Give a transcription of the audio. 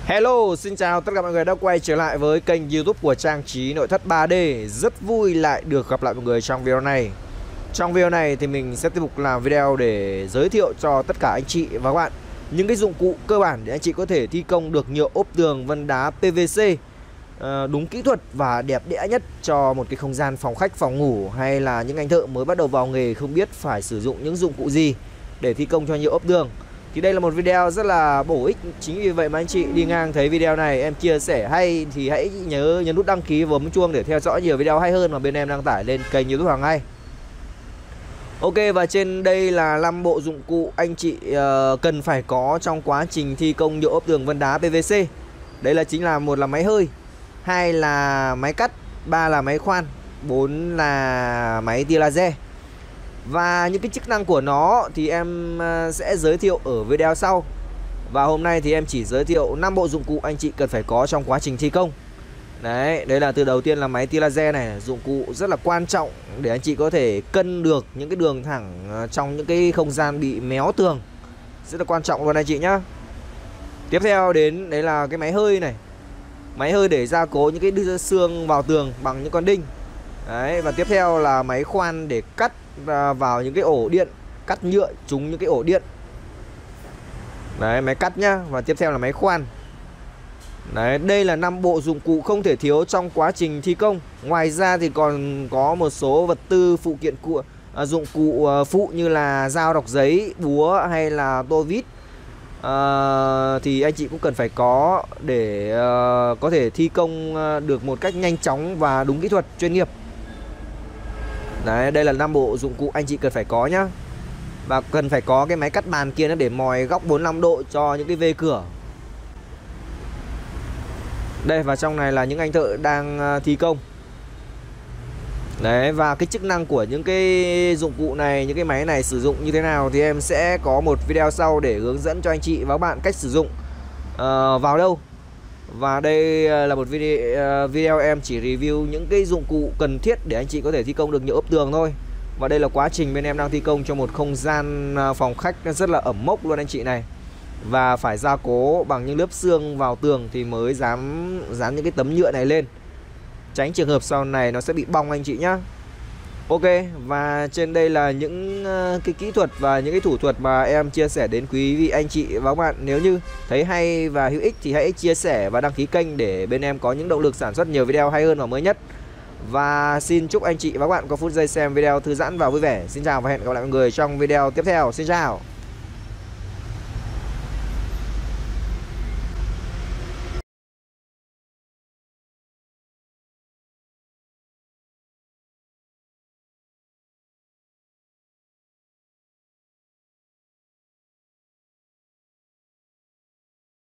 Hello, xin chào tất cả mọi người đã quay trở lại với kênh YouTube của Trang Trí Nội Thất 3D. Rất vui lại được gặp lại mọi người trong video này. Trong video này thì mình sẽ tiếp tục làm video để giới thiệu cho tất cả anh chị và các bạn những cái dụng cụ cơ bản để anh chị có thể thi công được nhựa ốp tường vân đá PVC đúng kỹ thuật và đẹp đẽ nhất cho một cái không gian phòng khách, phòng ngủ, hay là những anh thợ mới bắt đầu vào nghề không biết phải sử dụng những dụng cụ gì để thi công cho nhựa ốp tường. Thì đây là một video rất là bổ ích. Chính vì vậy mà anh chị đi ngang thấy video này em chia sẻ hay thì hãy nhớ nhấn nút đăng ký và bấm chuông để theo dõi nhiều video hay hơn mà bên em đăng tải lên kênh YouTube hàng ngày. Ok, và trên đây là 5 bộ dụng cụ anh chị cần phải có trong quá trình thi công nhựa ốp tường vân đá PVC. Đây là chính là một là máy hơi, hai là máy cắt, ba là máy khoan, 4 là máy tia laser. Và những cái chức năng của nó thì em sẽ giới thiệu ở video sau. Và hôm nay thì em chỉ giới thiệu 5 bộ dụng cụ anh chị cần phải có trong quá trình thi công. Đấy, đây là từ đầu tiên là máy tia laser này, dụng cụ rất là quan trọng để anh chị có thể cân được những cái đường thẳng trong những cái không gian bị méo tường. Rất là quan trọng luôn anh chị nhá. Tiếp theo đến đấy là cái máy hơi này. Máy hơi để gia cố những cái xương vào tường bằng những con đinh. Đấy, và tiếp theo là máy khoan để cắt vào những cái ổ điện, cắt nhựa trúng những cái ổ điện. Đấy, máy cắt nhá. Và tiếp theo là máy khoan. Đấy, đây là 5 bộ dụng cụ không thể thiếu trong quá trình thi công. Ngoài ra thì còn có một số vật tư phụ kiện dụng cụ phụ như là dao đọc giấy, búa hay là tô vít. Thì anh chị cũng cần phải có để có thể thi công được một cách nhanh chóng và đúng kỹ thuật chuyên nghiệp. Đấy, đây là 5 bộ dụng cụ anh chị cần phải có nhá. Và cần phải có cái máy cắt bàn kia để mòi góc 45 độ cho những cái vê cửa. Đây, và trong này là những anh thợ đang thi công. Đấy, và cái chức năng của những cái dụng cụ này, những cái máy này sử dụng như thế nào thì em sẽ có một video sau để hướng dẫn cho anh chị và các bạn cách sử dụng vào đâu. Và đây là một video em chỉ review những cái dụng cụ cần thiết để anh chị có thể thi công được nhựa ốp tường thôi. Và đây là quá trình bên em đang thi công cho một không gian phòng khách rất là ẩm mốc luôn anh chị này. Và phải gia cố bằng những lớp xương vào tường thì mới dám dán những cái tấm nhựa này lên, tránh trường hợp sau này nó sẽ bị bong anh chị nhá. Ok, và trên đây là những cái kỹ thuật và những cái thủ thuật mà em chia sẻ đến quý vị anh chị và các bạn. Nếu như thấy hay và hữu ích thì hãy chia sẻ và đăng ký kênh để bên em có những động lực sản xuất nhiều video hay hơn và mới nhất. Và xin chúc anh chị và các bạn có phút giây xem video thư giãn và vui vẻ. Xin chào và hẹn gặp lại mọi người trong video tiếp theo. Xin chào.